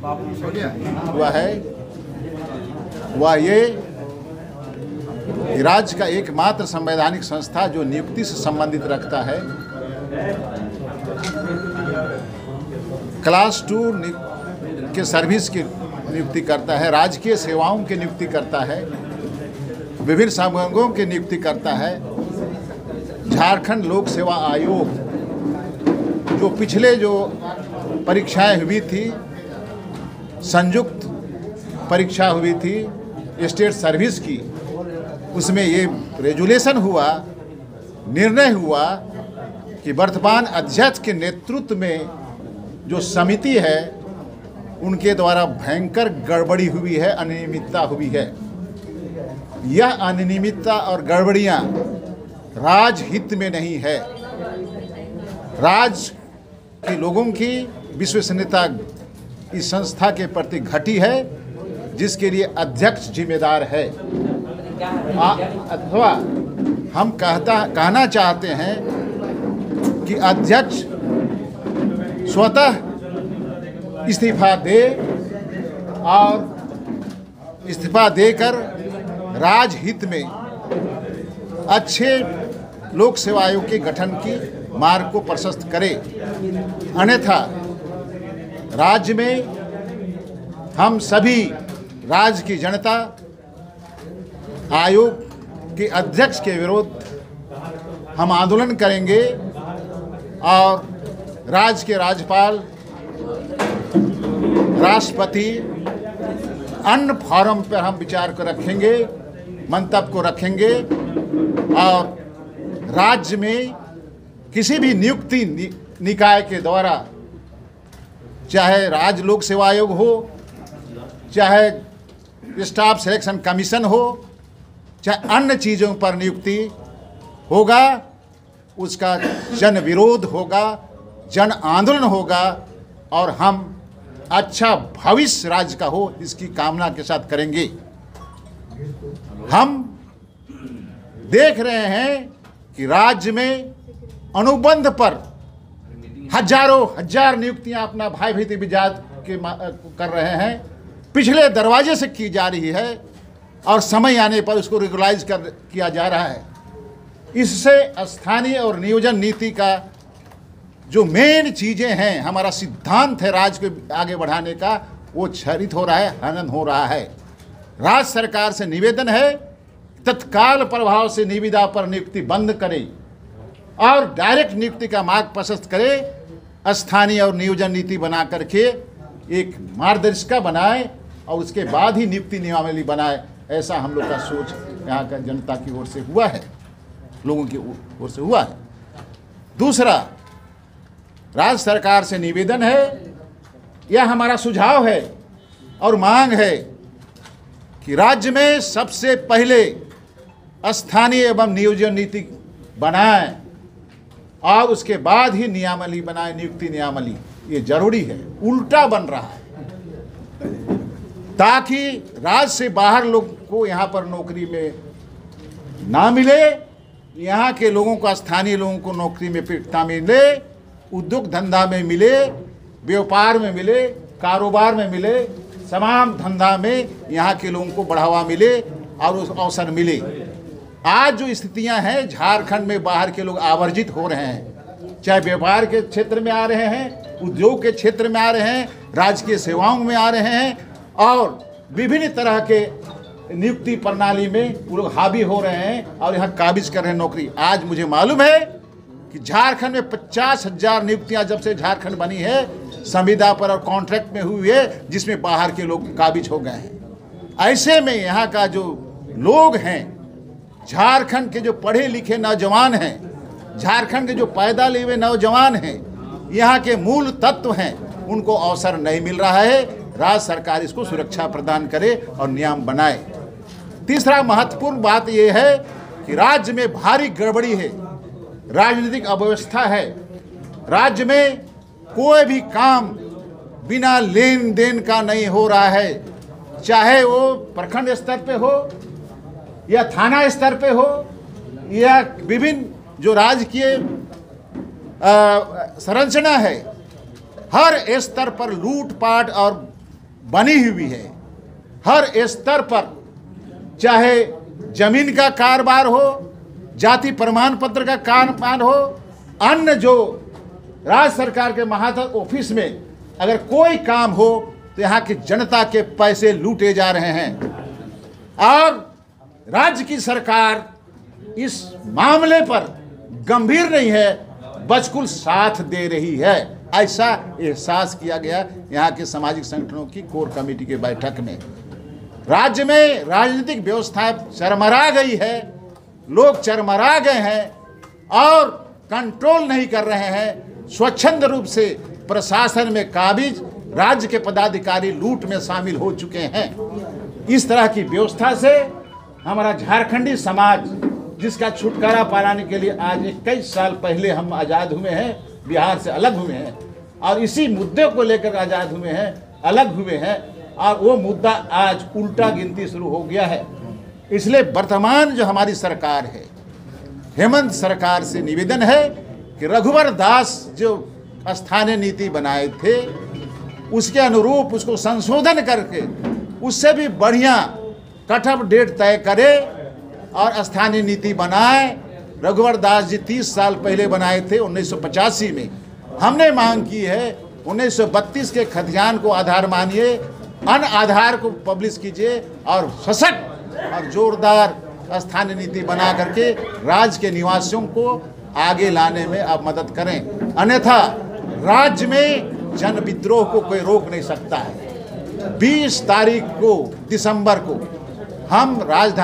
हुआ है वह ये राज्य का एकमात्र संवैधानिक संस्था जो नियुक्ति से संबंधित रखता है, क्लास 2 के सर्विस की नियुक्ति करता है, राजकीय सेवाओं की नियुक्ति करता है, विभिन्न संवर्गों की नियुक्ति करता है। झारखंड लोक सेवा आयोग जो पिछले जो परीक्षाएं हुई थी, संयुक्त परीक्षा हुई थी स्टेट सर्विस की, उसमें ये रेजुलेशन हुआ, निर्णय हुआ कि वर्तमान अध्यक्ष के नेतृत्व में जो समिति है उनके द्वारा भयंकर गड़बड़ी हुई है, अनियमितता हुई है। यह अनियमितता और गड़बड़ियां राजहित में नहीं है। राज्य के लोगों की विश्वसनीयता इस संस्था के प्रति घटी है, जिसके लिए अध्यक्ष जिम्मेदार है। अथवा हम कहना चाहते हैं कि अध्यक्ष स्वतः इस्तीफा दे और इस्तीफा देकर राजहित में अच्छे लोक सेवा आयोग के गठन की मार्ग को प्रशस्त करे। अन्यथा राज्य में हम सभी राज्य की जनता आयोग के अध्यक्ष के विरुद्ध हम आंदोलन करेंगे और राज्य के राज्यपाल, राष्ट्रपति, अन्य फोरम पर हम विचार को रखेंगे, मंतव्य को रखेंगे और राज्य में किसी भी नियुक्ति निकाय के द्वारा, चाहे राज्य लोक सेवा आयोग हो, चाहे स्टाफ सिलेक्शन कमीशन हो, चाहे अन्य चीज़ों पर नियुक्ति होगा, उसका जन विरोध होगा, जन आंदोलन होगा और हम अच्छा भविष्य राज्य का हो इसकी कामना के साथ करेंगे। हम देख रहे हैं कि राज्य में अनुबंध पर हजारों हजार नियुक्तियां अपना भाई भतीजी जात के कर रहे हैं, पिछले दरवाजे से की जा रही है और समय आने पर उसको रेगुलाइज किया जा रहा है। इससे स्थानीय और नियोजन नीति का जो मेन चीज़ें हैं, हमारा सिद्धांत है राज्य को आगे बढ़ाने का, वो क्षरित हो रहा है, हनन हो रहा है। राज्य सरकार से निवेदन है तत्काल प्रभाव से निविदा पर नियुक्ति बंद करे और डायरेक्ट नियुक्ति का मार्ग प्रशस्त करे। स्थानीय और नियोजन नीति बना करके एक मार्गदर्शिका बनाए और उसके बाद ही नियुक्ति नियमावली बनाए। ऐसा हम लोग का सोच यहाँ का जनता की ओर से हुआ है, लोगों की ओर से हुआ है। दूसरा, राज्य सरकार से निवेदन है, यह हमारा सुझाव है और मांग है कि राज्य में सबसे पहले स्थानीय एवं नियोजन नीति बनाएं और उसके बाद ही नियमावली बनाएं, नियुक्ति नियमावली। ये जरूरी है, उल्टा बन रहा है ताकि राज्य से बाहर लोग को यहाँ पर नौकरी में ना मिले, यहाँ के लोगों को, स्थानीय लोगों को नौकरी में प्राथमिकता मिले, उद्योग धंधा में मिले, व्यापार में मिले, कारोबार में मिले, तमाम धंधा में यहाँ के लोगों को बढ़ावा मिले और उस अवसर मिले। आज जो स्थितियाँ हैं, झारखंड में बाहर के लोग आवर्जित हो रहे हैं, चाहे व्यापार के क्षेत्र में आ रहे हैं, उद्योग के क्षेत्र में आ रहे हैं, राजकीय सेवाओं में आ रहे हैं और विभिन्न तरह के नियुक्ति प्रणाली में वो लोग हावी हो रहे हैं और यहाँ काबिज कर रहे हैं नौकरी। आज मुझे मालूम है कि झारखंड में 50,000 नियुक्तियां जब से झारखंड बनी है संविदा पर और कॉन्ट्रैक्ट में हुई है, जिसमें बाहर के लोग काबिज हो गए हैं। ऐसे में यहाँ का जो लोग हैं, झारखंड के जो पढ़े लिखे नौजवान हैं, झारखंड के जो पैदा लिए हुए नौजवान हैं, यहाँ के मूल तत्व हैं, उनको अवसर नहीं मिल रहा है। राज्य सरकार इसको सुरक्षा प्रदान करे और नियम बनाए। तीसरा महत्वपूर्ण बात यह है कि राज्य में भारी गड़बड़ी है, राजनीतिक अव्यवस्था है। राज्य में कोई भी काम बिना लेन देन का नहीं हो रहा है, चाहे वो प्रखंड स्तर पे हो या थाना स्तर पे हो या विभिन्न जो राजकीय संरचना है, हर स्तर पर लूटपाट और बनी हुई है। हर स्तर पर, चाहे जमीन का कारोबार हो, जाति प्रमाण पत्र का कारोबार हो, अन्य जो राज्य सरकार के महात्म ऑफिस में अगर कोई काम हो तो यहाँ की जनता के पैसे लूटे जा रहे हैं और राज्य की सरकार इस मामले पर गंभीर नहीं है, बचकुल साथ दे रही है। ऐसा एहसास किया गया यहाँ के सामाजिक संगठनों की कोर कमेटी की बैठक में। राज्य में राजनीतिक व्यवस्था चरमरा गई है, लोग चरमरा गए हैं और कंट्रोल नहीं कर रहे हैं। स्वच्छंद रूप से प्रशासन में काबिज राज्य के पदाधिकारी लूट में शामिल हो चुके हैं। इस तरह की व्यवस्था से हमारा झारखंडी समाज, जिसका छुटकारा पाने के लिए आज 21 साल पहले हम आज़ाद हुए हैं, बिहार से अलग हुए हैं और इसी मुद्दे को लेकर आज़ाद हुए हैं, अलग हुए हैं और वो मुद्दा आज उल्टा गिनती शुरू हो गया है। इसलिए वर्तमान जो हमारी सरकार है, हेमंत सरकार से निवेदन है कि रघुवर दास जो स्थानीय नीति बनाए थे उसके अनुरूप उसको संशोधन करके उससे भी बढ़िया कट ऑफ डेट तय करे और स्थानीय नीति बनाए। रघुवर दास जी 30 साल पहले बनाए थे 1985 में। हमने मांग की है 1932 के खतियान को आधार मानिए, अन आधार को पब्लिश कीजिए और सशक्त और जोरदार स्थानीय नीति बना करके राज्य के निवासियों को आगे लाने में आप मदद करें। अन्यथा राज्य में जन विद्रोह को कोई रोक नहीं सकता है। 20 तारीख को दिसंबर को हम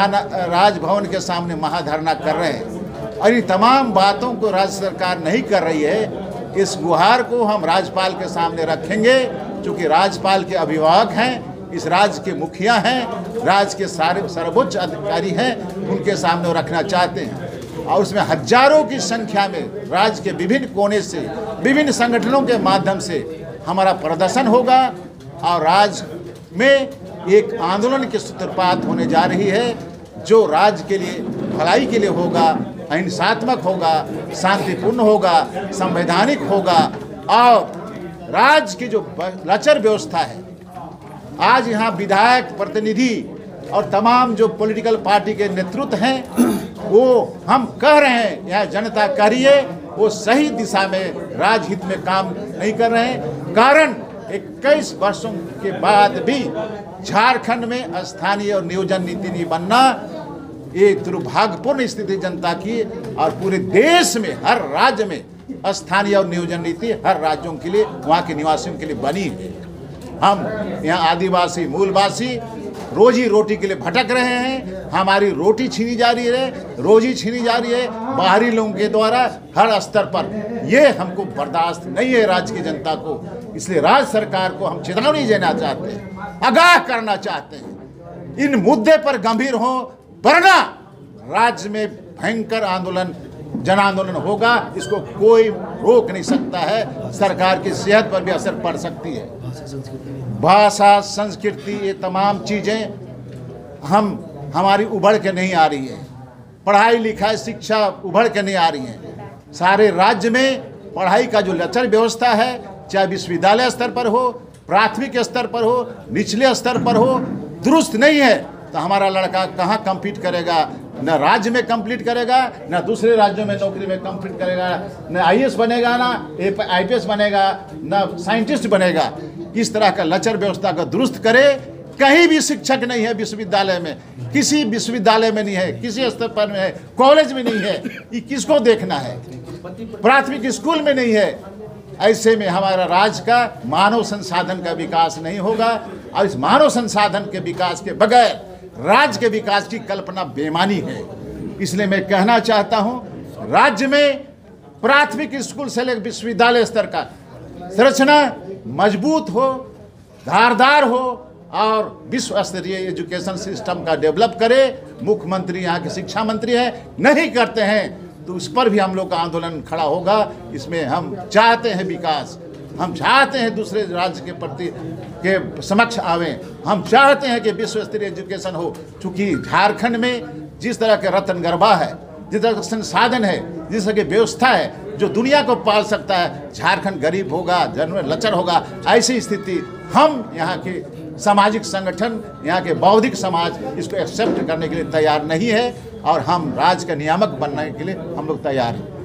राजभवन के सामने महाधरना कर रहे हैं और इन तमाम बातों को राज्य सरकार नहीं कर रही है। इस गुहार को हम राज्यपाल के सामने रखेंगे, क्योंकि राज्यपाल के अभिभावक हैं, इस राज्य के मुखिया हैं, राज्य के सारे सर्वोच्च अधिकारी हैं, उनके सामने रखना चाहते हैं। और उसमें हजारों की संख्या में राज्य के विभिन्न कोने से, विभिन्न संगठनों के माध्यम से हमारा प्रदर्शन होगा और राज्य में एक आंदोलन की सूत्रपात होने जा रही है, जो राज्य के लिए भलाई के लिए होगा, अहिंसात्मक होगा, शांतिपूर्ण होगा, संवैधानिक होगा और राज्य की जो लचर व्यवस्था है, आज यहाँ विधायक, प्रतिनिधि और तमाम जो पॉलिटिकल पार्टी के नेतृत्व हैं, वो हम कह रहे हैं यहाँ जनता करिए, वो सही दिशा में राजहित में काम नहीं कर रहे हैं। कारण 21 वर्षों के बाद भी झारखंड में स्थानीय और नियोजन नीति नहीं बनना, ये दुर्भाग्यपूर्ण स्थिति जनता की और पूरे देश में हर राज्य में स्थानीय और नियोजन नीति हर राज्यों के लिए, वहाँ के निवासियों के लिए बनी है। हम यहाँ आदिवासी मूलवासी रोजी रोटी के लिए भटक रहे हैं, हमारी रोटी छीनी जा रही है, रोजी छीनी जा रही है बाहरी लोगों के द्वारा हर स्तर पर। ये हमको बर्दाश्त नहीं है राज्य की जनता को। इसलिए राज्य सरकार को हम चेतावनी देना चाहते हैं, आगाह करना चाहते हैं, इन मुद्दे पर गंभीर हो, वरना राज्य में भयंकर आंदोलन, जन आंदोलन होगा। इसको कोई रोक नहीं सकता है। सरकार की सेहत पर भी असर पड़ सकती है। भाषा, संस्कृति, ये तमाम चीज़ें हमारी उभर के नहीं आ रही है। पढ़ाई लिखाई शिक्षा उभर के नहीं आ रही है। सारे राज्य में पढ़ाई का जो लचर व्यवस्था है, चाहे विश्वविद्यालय स्तर पर हो, प्राथमिक स्तर पर हो, निचले स्तर पर हो, दुरुस्त नहीं है। तो हमारा लड़का कहाँ कम्पीट करेगा? न राज्य में कम्पीट करेगा, न दूसरे राज्यों में नौकरी में कम्पीट करेगा, न IAS बनेगा, न IPS बनेगा, न साइंटिस्ट बनेगा। इस तरह का लचर व्यवस्था का दुरुस्त करे। कहीं भी शिक्षक नहीं है विश्वविद्यालय में, किसी विश्वविद्यालय में नहीं है, किसी स्तर पर नहीं है, कॉलेज में नहीं है। ये किसको देखना है? प्राथमिक स्कूल में नहीं है। ऐसे में हमारा राज्य का मानव संसाधन का विकास नहीं होगा और इस मानव संसाधन के विकास के बगैर राज्य के विकास की कल्पना बेमानी है। इसलिए मैं कहना चाहता हूं, राज्य में प्राथमिक स्कूल से लेकर विश्वविद्यालय स्तर का संरचना मजबूत हो, धारदार हो और विश्व स्तरीय एजुकेशन सिस्टम का डेवलप करे। मुख्यमंत्री यहाँ के शिक्षा मंत्री हैं, नहीं करते हैं तो उस पर भी हम लोग का आंदोलन खड़ा होगा। इसमें हम चाहते हैं विकास, हम चाहते हैं दूसरे राज्य के प्रति के समक्ष आवें, हम चाहते हैं कि विश्व स्तरीय एजुकेशन हो। चूँकि झारखंड में जिस तरह के रत्न गरबा है, जिस तरह का संसाधन है, जिस तरह की व्यवस्था है जो दुनिया को पाल सकता है, झारखंड गरीब होगा, जनरल लचर होगा। ऐसी स्थिति हम यहाँ के सामाजिक संगठन, यहाँ के बौद्धिक समाज इसको एक्सेप्ट करने के लिए तैयार नहीं है और हम राज्य का नियामक बनने के लिए हम लोग तैयार हैं।